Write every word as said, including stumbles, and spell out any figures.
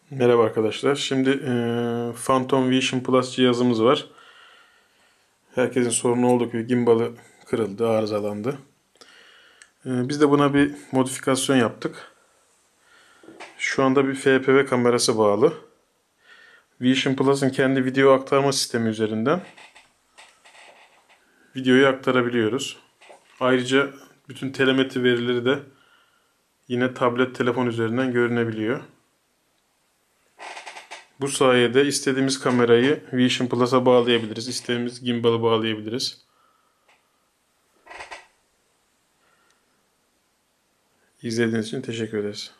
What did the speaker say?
Merhaba arkadaşlar. Şimdi e, Phantom Vision Plus cihazımız var. Herkesin sorunu olduğu gibi gimbalı kırıldı, arızalandı. E, biz de buna bir modifikasyon yaptık. Şu anda bir F P V kamerası bağlı. Vision Plus'ın kendi video aktarma sistemi üzerinden videoyu aktarabiliyoruz. Ayrıca bütün telemetri verileri de yine tablet, telefon üzerinden görünebiliyor. Bu sayede istediğimiz kamerayı Vision Plus'a bağlayabiliriz. İstediğimiz gimbal'ı bağlayabiliriz. İzlediğiniz için teşekkür ederiz.